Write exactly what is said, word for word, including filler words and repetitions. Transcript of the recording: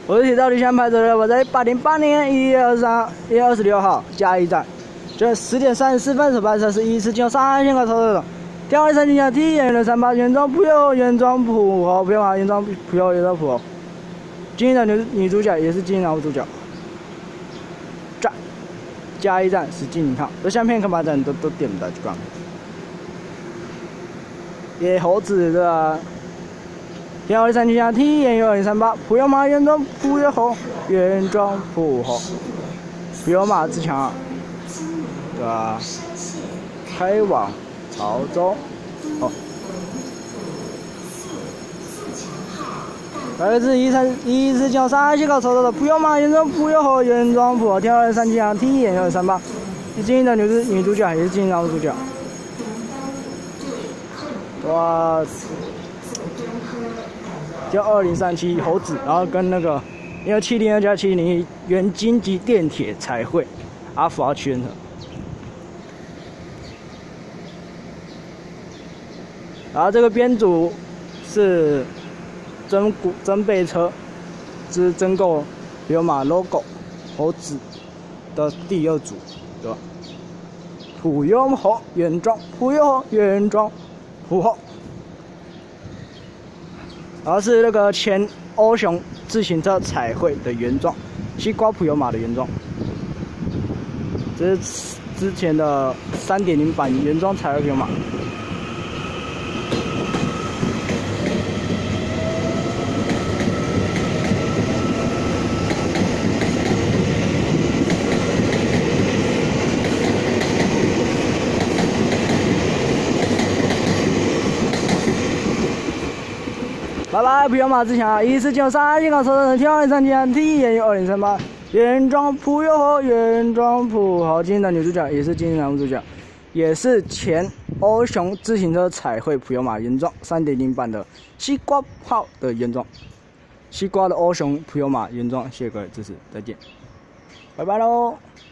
我是铁道理想派走的，我在八零八年一月二十三、一月二十六号嘉义站，这十点三十四分首班车是一次经三线高超车的。天王三金甲 T 眼的三八原装普悠原装普豪，普悠玛原装普悠原装普豪。今天的女女主角也是今天的主角。站，嘉义站实际你看，这相片干嘛站都都点不到就光。野猴子对吧？天王三金甲 T 眼二零三八，普悠玛原装普悠猴原装普豪，普悠玛自强，对吧？开往潮州，哦，来自一三一四九三西高潮州的普悠玛原装普悠猴原装普豪，天王三金甲 T 眼二三八，是今天的女主女主角，也是今天的主角。哇！叫二零三七猴子，然后跟那个因为七零二加七零一原京及电铁彩绘阿福要圈的。然后这个编组是真股真备车之真购普悠玛 logo 猴子的第二组，对吧？普悠猴原装，普悠猴原装，普猴。然后是那个前欧雄自行车彩绘的原装，西瓜普悠玛的原装。这是之前的 三点零 版原装彩绘普悠玛。拜拜，普悠玛自强，一四九三香港车站的天王三金甲 T 眼二零三八原装普悠猴原装普豪，今天的女主角也是今天的男主角，也是前欧雄自行车彩绘普悠玛原装 三点零 版的西瓜号的原装，西瓜的欧雄普悠玛原装，谢谢各位支持，再见，拜拜喽。